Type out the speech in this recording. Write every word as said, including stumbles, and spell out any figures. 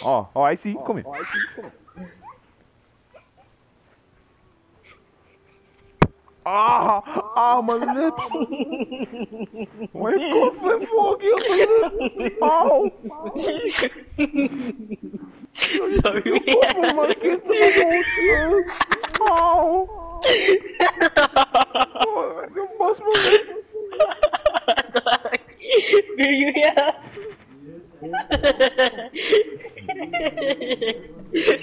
Ó, ó, aí sim, come. Ah, ah, mano, não é possível. Mas como foi fogo? Eu tô indo. Au! Sorry. Como, mano, que isso não voltando? Au! Eu posso morrer. Biru ya.